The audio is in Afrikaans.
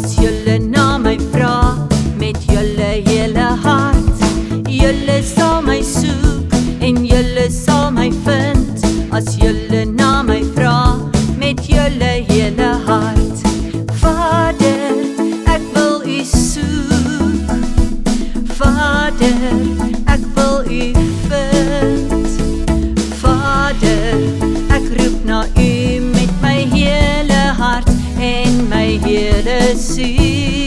As julle na my vra met julle hele hart, julle sal my soek en julle sal my vind. As julle na my vra met julle hele hart. Vader, ek wil u soek. Vader, ek wil u vind. Vader, ek roep na u met my hele hart en my hele siel.